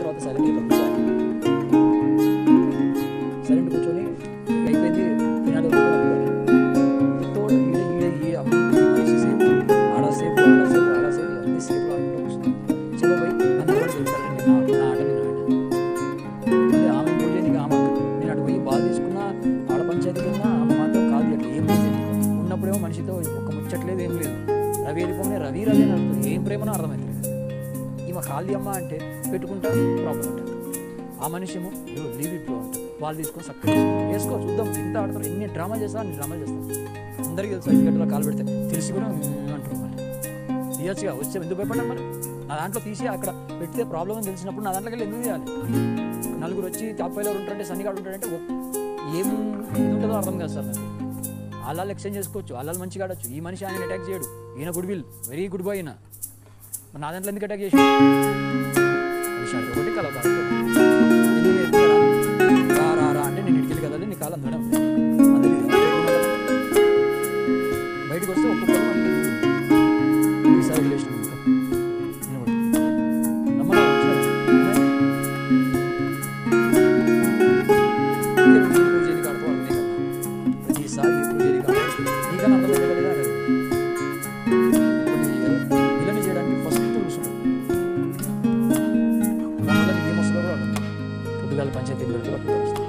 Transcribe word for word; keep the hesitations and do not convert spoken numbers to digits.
తర్వాత సైలెంట్ కూర్చోవాలి. సైలెంట్ కూర్చొని అయిపోయింది తినాలి తోడు ఈడ ఈడ ఈ మనిషి సేపు ఆడసేపు ఆడసేపు ఆడసేపు అన్ని సేపు ఆడుకుంటూ కూర్చున్నాం. చలో పోయి నన్ను ఎవరు చెప్తారండి నా నా ఆట నేను ఆడ మళ్ళీ ఆమె పూజ నీకు ఆమె నేను అటు పోయి బాగా తీసుకున్నా ఆడ పంచాయతీకి ఉన్నా ఆమె మాత్రం కాదు అట్లా ఏం లేదు ఉన్నప్పుడేమో మనిషితో ఒక ముచ్చట్లేదు ఏం లేదు. రవి వెళ్ళిపోయి రవి రవి అని అడుగుతుంది ఏం ప్రేమనో అర్థమవుతుంది. ఈమె ఖాళీ అమ్మ అంటే పెట్టుకుంటా ప్రాబ్లం ఉంటుంది. ఆ మనిషి ఏమో లీవ్ ఇట్ అంటే వాళ్ళు తీసుకొని చక్కగా వేసుకో చూద్దాం ఎంత ఆడతారు ఎన్ని డ్రామాలు చేస్తా అన్ని డ్రామాలు చేస్తాను. అందరికీ తెలుసు ఐదు గంటల కాలు పెడితే తెలిసి కూడా అంటారు మరి తీయచ్చుగా వచ్చే ఎందుకు భయపడ్డాం మరి నా దాంట్లో తీసి అక్కడ పెడితే ప్రాబ్లం అని తెలిసినప్పుడు నా దాంట్లోకి వెళ్ళి ఎందుకు తీయాలి. నలుగురు వచ్చి తాపైలో ఉంటారంటే సన్నిగాడు ఉంటాడంటే ఏం ఇది ఉంటుందో అర్థం కాదు సార్ నాకు. వాళ్ళు ఎక్స్చేంజ్ చేసుకోవచ్చు వాళ్ళు మంచిగా ఆడచ్చు. ఈ మనిషి ఆయన అటాక్ చేయడు ఈయన good will very good boy అయినా నా దాంట్లో ఎందుకు అటాక్ చేసి ఒకటి కల రా రా రా అంటే నేను ఇటుకెళ్ళి కదాలి నీ కాలం మేడం అది బయటకు వస్తే ఒక్కొక్కరు రిలేషన్ పూజని కాడుకోవాలి ప్రతిసారి పూజని కాదు నీకన్నా అర్థమవుతుందా పిల్లని చేయడానికి ఫస్ట్ కూర్చుంటాం ఏమొస్తుందో కూడా పొద్దుగాల పంచాయతీ పెడుతూ